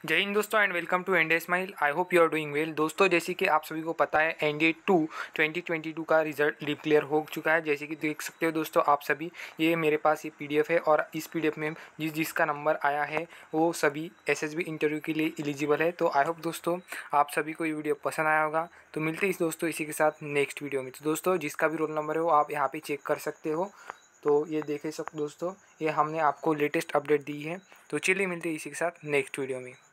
जय हिंद दोस्तों and welcome to India smile. I hope you are doing well. दोस्तों जैसे कि आप सभी को पता है एनडीए 2 2022 का रिजल्ट डिक्लेयर हो चुका है। जैसे कि देख सकते हो दोस्तों आप सभी, ये मेरे पास ये पीडीएफ है और इस पीडीएफ में जिसका नंबर आया है वो सभी एसएसबी इंटरव्यू के लिए एलिजिबल है। तो आई होप दोस्तों आप सभी को ये वीडियो पसंद आया होगा। तो मिलते हैं दोस्तों इसी के साथ नेक्स्ट वीडियो में। तो दोस्तों जिसका भी रोल नंबर है वो आप यहाँ पे चेक कर सकते हो। तो ये देख सकते दोस्तों, ये हमने आपको लेटेस्ट अपडेट दी है। तो चलिए मिलते हैं इसी के साथ नेक्स्ट वीडियो में।